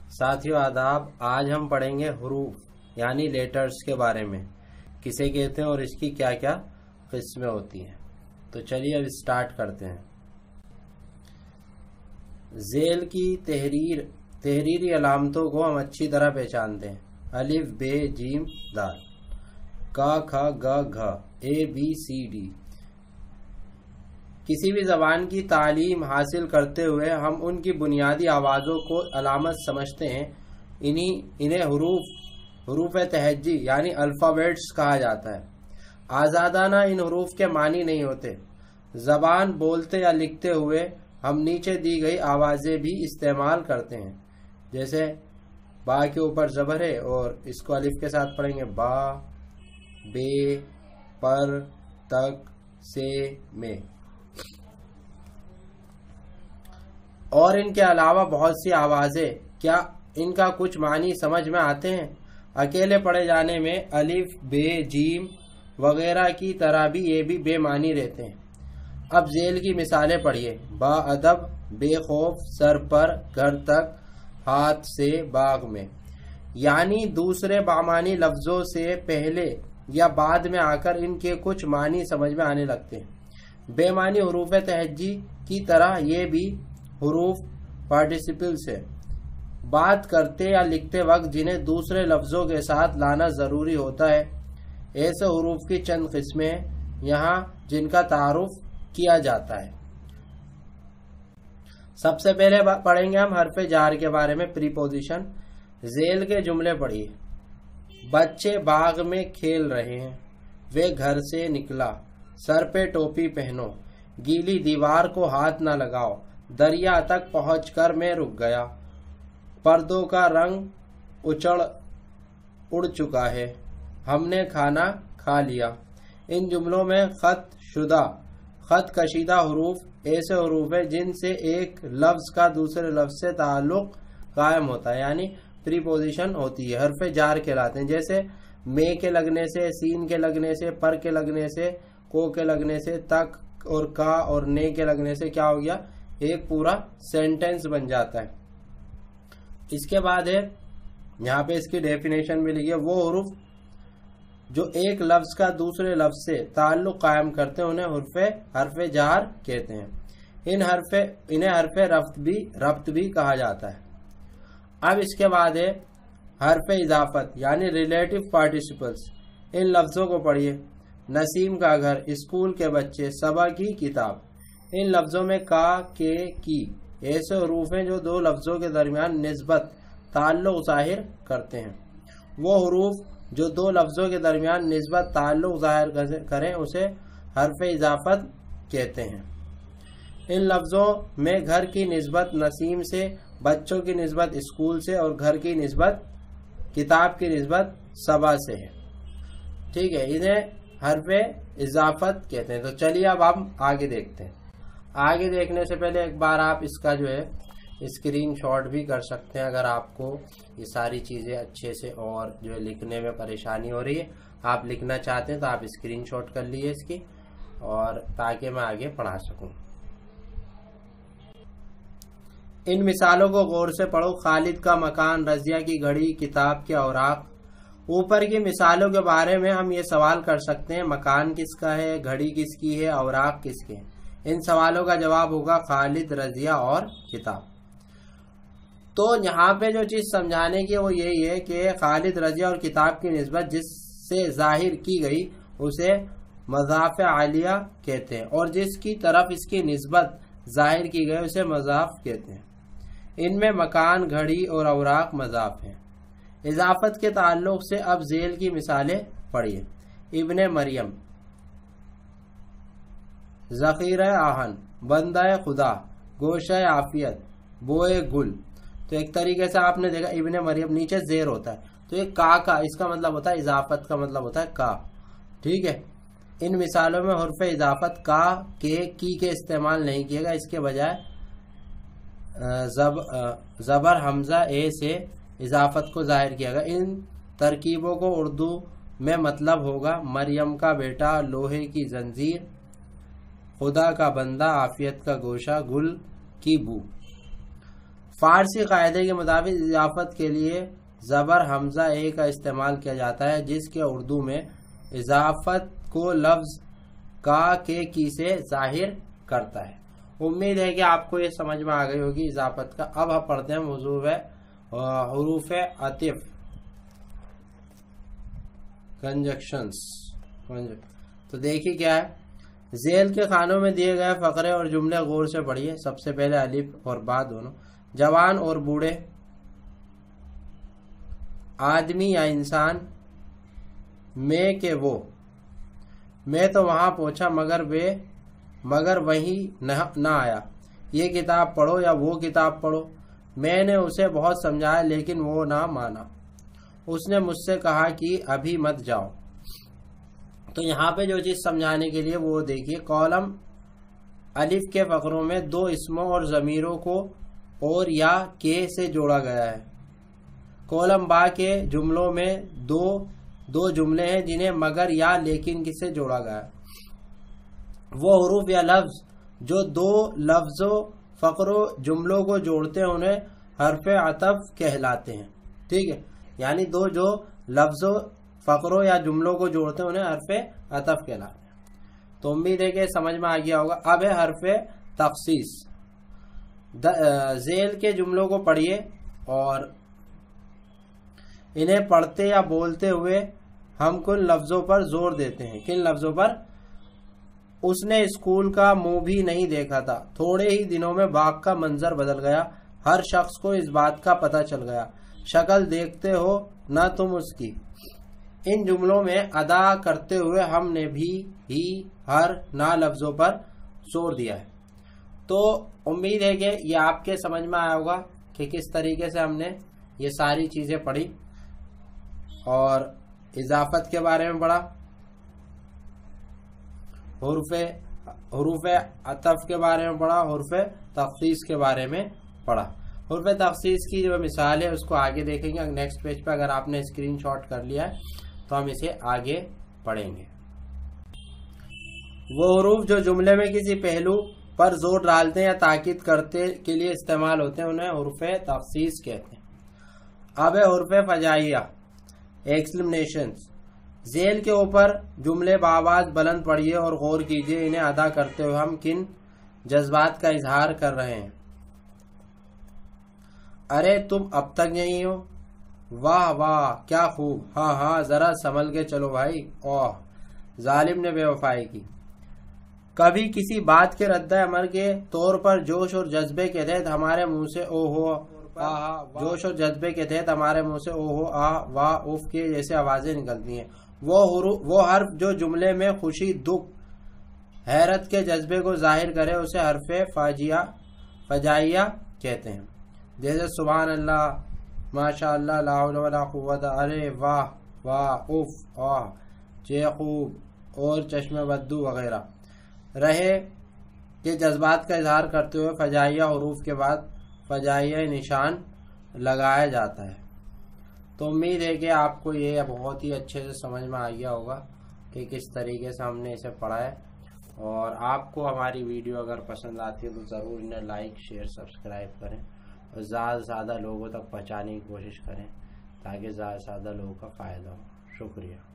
साथियों आदाब। आज हम पढ़ेंगे हुरूफ यानी लेटर्स के बारे में, किसे कहते हैं और इसकी क्या क्या किस्में होती हैं। तो चलिए अब स्टार्ट करते हैं। ज़ेल की तहरीरी अलामतों को हम अच्छी तरह पहचानते हैं। अलिफ बे जीम दाल, का ख ग घ, ए बी सी डी। किसी भी ज़बान की तालीम हासिल करते हुए हम उनकी बुनियादी आवाज़ों को अलामत समझते हैं। इन्हें हुरूफ तहज्जी यानी अल्फ़ाबेट्स कहा जाता है। आज़ादाना इन हुरूफ के मानी नहीं होते। ज़बान बोलते या लिखते हुए हम नीचे दी गई आवाज़ें भी इस्तेमाल करते हैं। जैसे बा के ऊपर ज़बर है और इसको अलिफ के साथ पढ़ेंगे बा, बे, पर, तक, से, में। और इनके अलावा बहुत सी आवाज़ें, क्या इनका कुछ मानी समझ में आते हैं? अकेले पढ़े जाने में अलिफ बे जीम वगैरह की तरह भी ये भी बेमानी रहते हैं। अब ज़ेल की मिसालें पढ़िए। बा अदब, बेखौफ, सर पर, घर तक, हाथ से, बाग में। यानी दूसरे बामानी लफ्ज़ों से पहले या बाद में आकर इनके कुछ मानी समझ में आने लगते हैं। बेमानी हुरूफ तहज्जी की तरह ये भी हुरूफ पार्टिसिपल्स है। बात करते या लिखते वक्त जिन्हें दूसरे लफ्ज़ों के साथ लाना ज़रूरी होता है। ऐसे हुरूफ की चंद किस्में हैं यहाँ जिनका तारुफ किया जाता है। सबसे पहले पढ़ेंगे हम हरफ जार के बारे में, प्रीपोजिशन। ज़ेल के जुमले पढ़िए। बच्चे बाग में खेल रहे हैं, वे घर से निकला, सर पे टोपी पहनो, गीली दीवार को हाथ न लगाओ, दरिया तक पहुंचकर मैं रुक गया, पर्दों का रंग उड़ चुका है, हमने खाना खा लिया। इन जुमलों में खत कशीदा हुरूफ ऐसे हुरूफ है जिनसे एक लफ्ज का दूसरे लफ्ज से ताल्लुक कायम होता है, यानी प्रीपोजिशन होती है, हरफ जार कहलाते हैं। जैसे में के लगने से, सीन के लगने से, पर के लगने से, को के लगने से, तक और का और ने के लगने से क्या हो गया, एक पूरा सेंटेंस बन जाता है। इसके बाद है यहाँ पे इसकी डेफिनेशन भी लिखी है। वो हुरूफ जो एक लफ्ज का दूसरे लफ्ज से ताल्लुक कायम करते हैं उन्हें हरफ जार कहते हैं। इन्हें हरफ रफ्त भी कहा जाता है। अब इसके बाद है हरफ इजाफत यानी रिलेटिव पार्टिसिपल्स। इन लफ्जों को पढ़िए। नसीम का घर, स्कूल के बच्चे, सबा की किताब। इन लफ्जों में का, के, की ऐसे हुरूफ हैं जो दो लफ्जों के दरमियान निस्बत ताल्लुक जाहिर करते हैं। वो हुरूफ जो दो लफ्जों के दरमियान निस्बत ताल्लुक जाहिर करें उसे हरफ इजाफत कहते हैं। इन लफ्जों में घर की निस्बत नसीम से, बच्चों की निस्बत स्कूल से और घर की निस्बत, किताब की निस्बत सबा से है। ठीक है, इन्हें हरफ इजाफत कहते हैं। तो चलिए अब हम आगे देखते हैं। आगे देखने से पहले एक बार आप इसका जो है स्क्रीन शॉट भी कर सकते हैं अगर आपको ये सारी चीज़ें अच्छे से और जो है लिखने में परेशानी हो रही है। आप लिखना चाहते हैं तो आप स्क्रीन शॉट कर लीजिए इसकी, और ताकि मैं आगे पढ़ा सकूं। इन मिसालों को गौर से पढ़ो। खालिद का मकान, रजिया की घड़ी, किताब के औराक। ऊपर की मिसालों के बारे में हम ये सवाल कर सकते हैं, मकान किसका है, घड़ी किसकी है, औराक किसके हैं। इन सवालों का जवाब होगा खालिद, रजिया और किताब। तो यहाँ पे जो चीज समझाने की वो यही है कि खालिद, रजिया और किताब की निस्बत जिससे जाहिर की गई उसे मज़ाफ़ आलिया कहते हैं, और जिसकी तरफ इसकी निस्बत जाहिर की गई उसे मज़ाफ़ कहते हैं। इनमें मकान, घड़ी और औराक मज़ाफ़ हैं। इजाफत के ताल्लुक से अब ज़ेल की मिसालें पढ़िए। इब्ने मरियम, ज़ख़ीरा आहन, बंदा खुदा, गोशा आफियत, बोए गुल। तो एक तरीके से आपने देखा इब्ने मरियम नीचे जेर होता है, तो ये का इसका मतलब होता है इजाफत का मतलब होता है का। ठीक है, इन मिसालों में हुर्फ इजाफत का, के, की के इस्तेमाल नहीं किएगा, इसके बजाय ज़बर हमजा ए से इजाफत को जाहिर किया गया। इन तरकीबों को उर्दू में मतलब होगा मरियम का बेटा, लोहे की जंजीर, खुदा का बंदा, आफियत का गोशा, गुल की बू। فارسی قاعدے کے مطابق اضافت کے لیے زبر حمزہ اے کا استعمال کیا جاتا ہے، جس کے اردو میں اضافت کو لفظ کا کے کی سے ظاہر کرتا ہے۔ امید ہے کہ آپ کو یہ سمجھ میں آ گئی ہوگی اضافت کا۔ اب ہم پڑھتے ہیں حروف عطف کنجکشنز۔ تو دیکھیے کیا ہے، ذیل کے خانوں میں دیے گئے فقرے اور جملے غور سے پڑھیے۔ سب سے پہلے الف اور با دونوں۔ جوان اور بوڑھے، آدمی یا انسان، میں کہ وہ، میں تو وہاں پہنچا مگر وہیں نہ آیا، یہ کتاب پڑھو یا وہ کتاب پڑھو، میں نے اسے بہت سمجھایا لیکن وہ نہ مانا، اس نے مجھ سے کہا کہ ابھی مت جاؤ۔ تو یہاں پہ جو چیز سمجھانے کے لیے وہ دیکھیے، کالم الف کے فقروں میں دو اسموں اور ضمیروں کو اور یا کے سے جوڑا گیا ہے۔ کالم با کے جملوں میں دو جملے ہیں جنہیں مگر یا لیکن سے جوڑا گیا ہے۔ وہ حروف یا لفظ جو دو لفظوں فقروں جملوں کو جوڑتے ہیں انہیں حرف عطف کہلاتے ہیں۔ ٹھیک ہے، یعنی دو جو لفظوں فقروں یا جملوں کو جوڑتے ہیں انہیں حرف عطف کہلاتے ہیں۔ تو امید ہے کہ سمجھ میں آ گیا ہوگا۔ اب ہے حرف تخصیص۔ ذیل کے جملوں کو پڑھیے اور انہیں پڑھتے یا بولتے ہوئے ہم کن لفظوں پر زور دیتے ہیں۔ کن لفظوں پر؟ اس نے اسکول کا منہ بھی نہیں دیکھا تھا، تھوڑے ہی دنوں میں باغ کا منظر بدل گیا، ہر شخص کو اس بات کا پتہ چل گیا، شکل دیکھتے ہو نہ تم اس کی۔ ان جملوں میں ادا کرتے ہوئے ہم نے بھی ہی ہر نہ لفظوں پر زور دیا ہے۔ تو امید ہے کہ یہ آپ کے سمجھ میں آیا ہوگا کہ کس طریقے سے ہم نے یہ ساری چیزیں پڑھی اور اضافت کے بارے میں پڑھا، حروف عطف کے بارے میں پڑھا، حروف تخصیص کے بارے میں پڑھا۔ حروف تخصیص کی جو مثال ہے اس کو آگے دیکھیں گے نیکسٹ پیج پہ۔ اگر آپ نے اسکرین شاٹ کر لیا ہے تو ہم اسے آگے پڑھیں گے۔ وہ حروف جو جملے میں کسی پہلو پر زور ڈالتے ہیں یا تاکید کرتے کے لیے استعمال ہوتے ہیں انہیں حروف تخصیص کہتے ہیں۔ اب ہے حروف فجائیہ ایکسکلیمیشنز۔ ذیل کے اوپر جملے بآواز بلند پڑھیے اور غور کیجیے، انہیں ادا کرتے ہوئے ہم کن جذبات کا اظہار کر رہے ہیں۔ ارے تم اب تک یہیں ہو، واہ واہ کیا خوب، ہاں ہاں ذرا سنبھل کے چلو بھائی، اوہ ظالم نے بے وفائی کی۔ کبھی کسی بات کے رد عمل کے طور پر جوش اور جذبے کے تحت ہمارے منہ سے او ہو جوش اور جذبے کے تحت ہمارے منہ سے او ہو آ واہ اف کے جیسے آوازیں نکلتی ہیں۔ وہ حرف جو جملے میں خوشی، دکھ، حیرت کے جذبے کو ظاہر کرے اسے حرف فجائیہ کہتے ہیں، جیسے سبحان اللہ، ماشاء اللہ، لا حول ولا قوت، ارے واہ واہ، اف، آہ، چے خوب اور چشم بدو وغیرہ۔ رہے کہ جذبات کا اظہار کرتے ہوئے فجائیہ حروف کے بعد فجائیہ نشان لگایا جاتا ہے۔ تو امید ہے کہ آپ کو یہ بہت ہی اچھے سے سمجھ میں آ گیا ہوگا کہ کس طریقے سے ہم نے اسے پڑھا ہے۔ اور آپ کو ہماری ویڈیو اگر پسند آتی ہے تو ضرور انہیں لائک، شیئر، سبسکرائب کریں اور زیادہ سے زیادہ لوگوں تک پہنچانے کی کوشش کریں تاکہ زیادہ سے زیادہ لوگوں کا فائدہ ہو۔ شکریہ۔